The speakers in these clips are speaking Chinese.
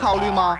考虑吗？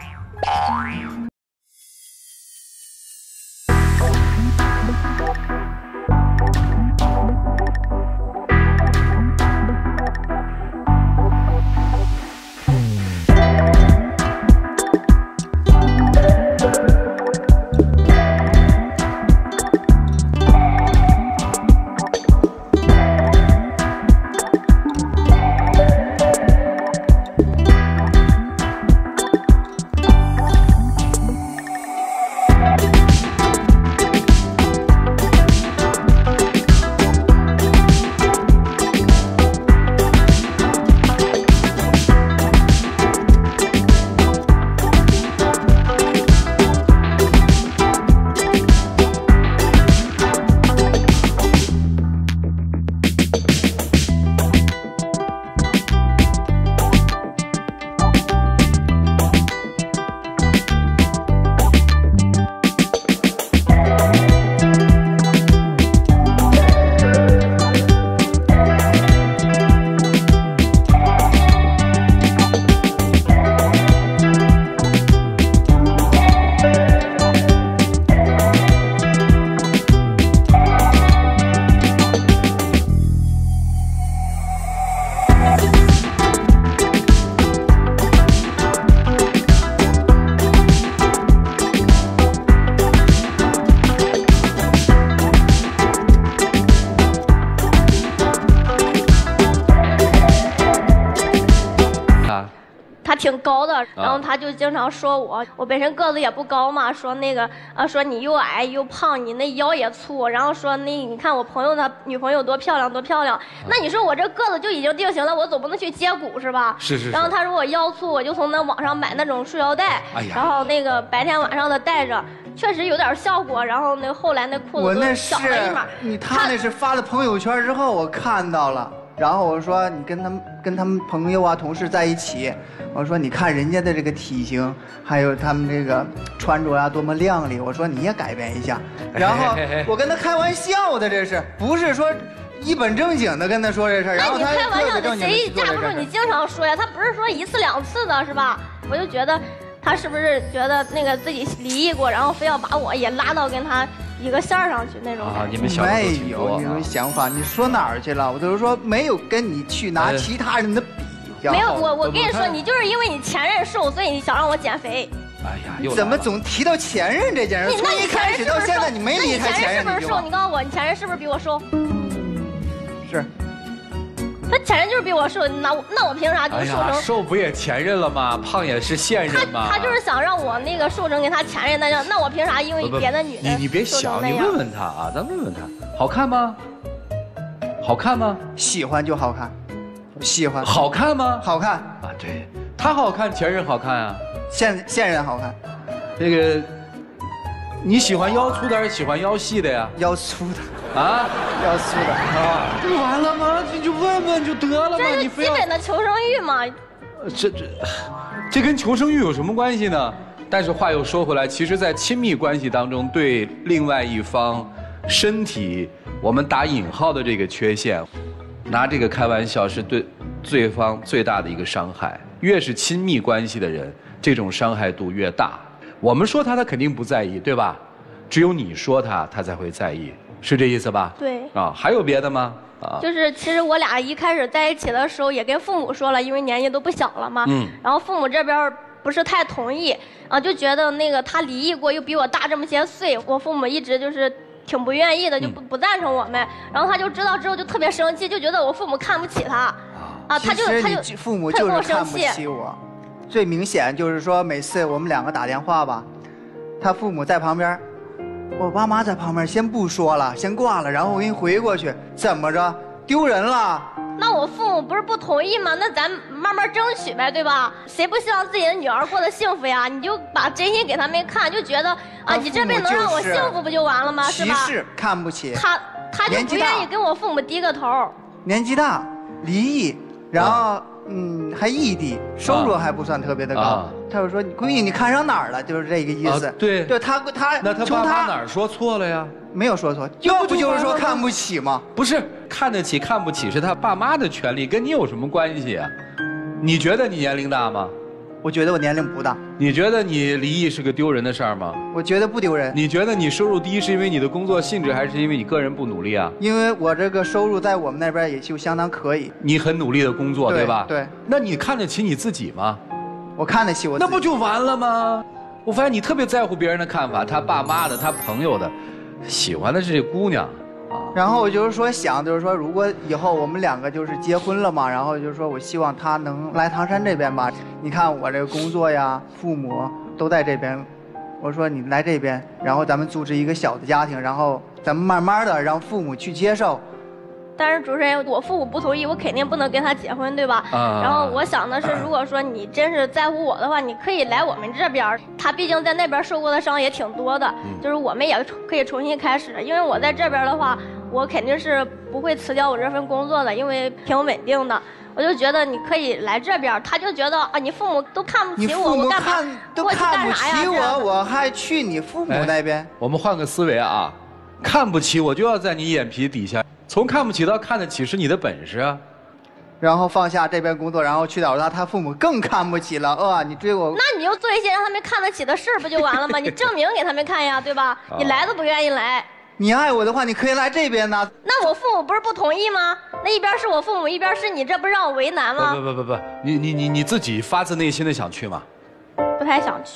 挺高的，然后他就经常说我本身个子也不高嘛，说那个说你又矮又胖，你那腰也粗，然后说你看我朋友他女朋友多漂亮多漂亮，那你说我这个子就已经定型了，我总不能去接骨是吧？ 是。 然后他说我腰粗，我就从那网上买那种束腰带，然后那个白天晚上的戴着，确实有点效果。然后那后来那裤子都小了一码。 他那是发了朋友圈之后我看到了。然后我说你跟他们朋友啊同事在一起，我说你看人家的这个体型，还有他们这个穿着啊多么靓丽，我说你也改变一下。然后我跟他开玩笑的，这是不是说一本正经的跟他说这事儿？然后他开玩笑的，谁架不住你经常说呀？他不是说一次两次的是吧？我就觉得他是不是觉得那个自己离异过，然后非要把我也拉到跟他一个线上去那种啊？你们想没有那种想法，你说哪儿去了？我就是说没有跟你去拿其他人的比较。 没有，我跟你说，你就是因为你前任瘦，所以你想让我减肥。 哎呀， 你怎么总提到前任这件事？从一开始到现在你没离开前任。 是不是瘦？你告诉我，你前任是不是比我瘦？ 是。 他前任就是比我瘦，那我凭啥就瘦成？ 瘦不也前任了吗？胖也是现任吗？ 他就是想让我那个瘦成跟他前任那样，那我凭啥因为别的女的？ 你别想，你问问他啊，咱问问他，好看吗？好看吗？ 喜欢就好看，喜欢。 好看吗？ 好看啊，对，他好看，前任好看啊， 现任好看。 这个，你喜欢腰粗的还是喜欢腰细的呀？ 腰粗的。 啊， 要粗的啊，不就完了吗？你就问问就得了嘛， 你非要基本的求生欲嘛。 这跟求生欲有什么关系呢？但是话又说回来，其实，在亲密关系当中，对另外一方身体，我们打引号的这个缺陷，拿这个开玩笑，是对对方最大的一个伤害。越是亲密关系的人，这种伤害度越大。我们说他肯定不在意，对吧？只有你说他才会在意。是这意思吧？ 对啊，还有别的吗？啊， 就是其实我俩一开始在一起的时候也跟父母说了，因为年纪都不小了嘛。然后父母这边不是太同意啊，就觉得那个他离异过，又比我大这么些岁，我父母一直就是挺不愿意的，就不赞成我们。然后他就知道之后就特别生气，就觉得我父母看不起他。啊，他就父母就是看不起我。最明显就是说每次我们两个打电话吧，他父母在旁边。我爸妈在旁边，先不说了，先挂了，然后我给你回过去，怎么着？丢人了？ 那我父母不是不同意吗？那咱慢慢争取呗，对吧？谁不希望自己的女儿过得幸福呀？你就把真心给他们看，就觉得啊，你这辈子能让我幸福不就完了吗？是吧？ 歧视，看不起。 他就不愿意跟我父母低个头。 年纪大，离异，然后还异地，收入还不算特别的高。他就说：“闺女，你看上哪儿了？”就是这个意思。 对， 他那他爸妈哪儿说错了呀？ 没有说错，要不就是说看不起吗？ 不是，看得起看不起是他爸妈的权利，跟你有什么关系啊？你觉得你年龄大吗？ 我觉得我年龄不大。 你觉得你离异是个丢人的事儿吗？ 我觉得不丢人。 你觉得你收入低是因为你的工作性质，还是因为你个人不努力啊？ 因为我这个收入在我们那边也就相当可以。 你很努力的工作，对吧？ 对。 那你看得起你自己吗？ 我看得起我自己。 那不就完了吗？我发现你特别在乎别人的看法，他爸妈的，他朋友的，喜欢的是这姑娘。 然后我就是说想，就是说如果以后我们两个就是结婚了嘛，然后就是说我希望他能来唐山这边吧。你看我这个工作呀，父母都在这边，我说你来这边，然后咱们组织一个小的家庭，然后咱们慢慢的让父母去接受。 但是主持人，我父母不同意，我肯定不能跟他结婚，对吧？然后我想的是，如果说你真是在乎我的话，你可以来我们这边。他毕竟在那边受过的伤也挺多的，就是我们也可以重新开始。因为我在这边的话，我肯定是不会辞掉我这份工作的，因为挺稳定的。我就觉得你可以来这边。他就觉得啊，你父母都看不起我，我干嘛？ 都看不起我，我还去你父母那边？ 我们换个思维啊，看不起我就要在你眼皮底下。从看不起到看得起是你的本事啊， 然后放下这边工作，然后去找他父母更看不起了。你追我， 那你就做一些让他们看得起的事不就完了吗？你证明给他们看呀，对吧？你来都不愿意来。 你爱我的话，你可以来这边呢。 那我父母不是不同意吗？那一边是我父母，一边是你，这不让我为难吗？ 不，你自己发自内心的想去吗？ 不太想去。